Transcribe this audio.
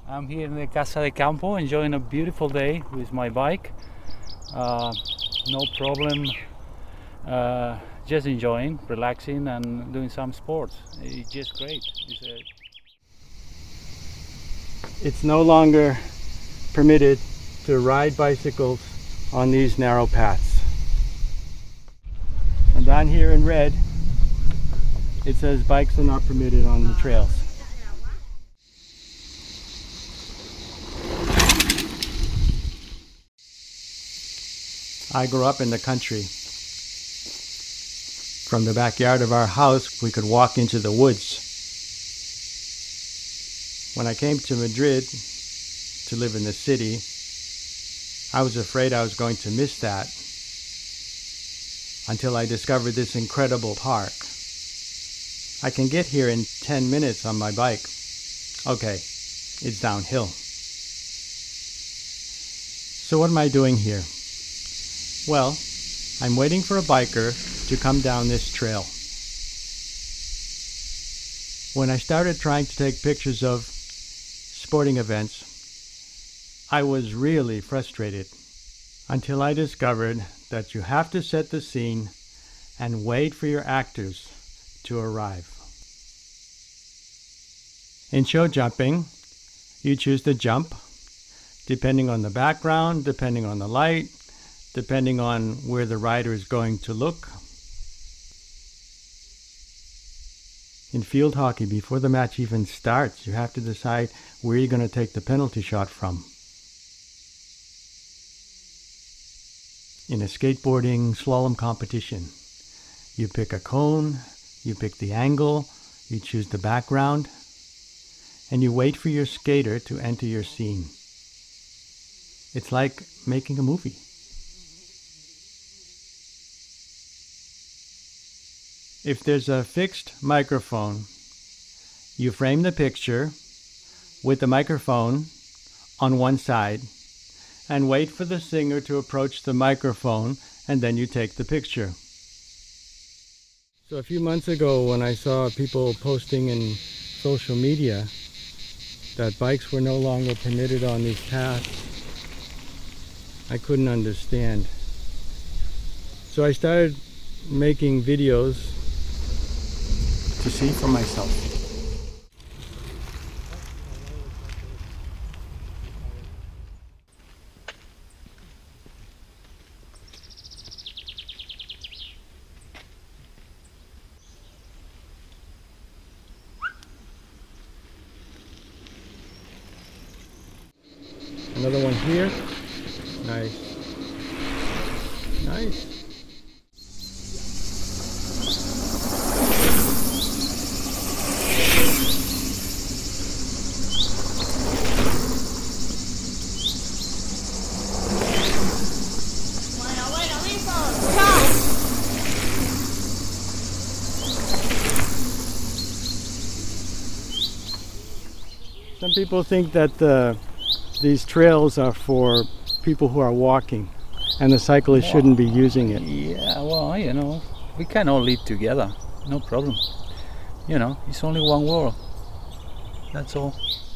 I'm here in the Casa de Campo enjoying a beautiful day with my bike. No problem, just enjoying, relaxing and doing some sports. It's just great. It's no longer permitted to ride bicycles on these narrow paths. And down here in red, it says bikes are not permitted on the trails. I grew up in the country. From the backyard of our house, we could walk into the woods. When I came to Madrid to live in the city, I was afraid I was going to miss that until I discovered this incredible park. I can get here in 10 minutes on my bike. Okay, it's downhill. So what am I doing here? Well, I'm waiting for a biker to come down this trail. When I started trying to take pictures of sporting events, I was really frustrated until I discovered that you have to set the scene and wait for your actors to arrive. In show jumping, you choose to jump depending on the background, depending on the light, depending on where the rider is going to look. In field hockey, before the match even starts, you have to decide where you're going to take the penalty shot from. In a skateboarding slalom competition, you pick a cone, you pick the angle, you choose the background, and you wait for your skater to enter your scene. It's like making a movie. If there's a fixed microphone, you frame the picture with the microphone on one side and wait for the singer to approach the microphone, and then you take the picture. So a few months ago, when I saw people posting in social media that bikes were no longer permitted on these paths, I couldn't understand. So I started making videos to see for myself. Another one here. Nice. Nice. Some people think that these trails are for people who are walking and the cyclists shouldn't be using it. Yeah, well, you know, we can all live together, no problem. You know, it's only one world, that's all.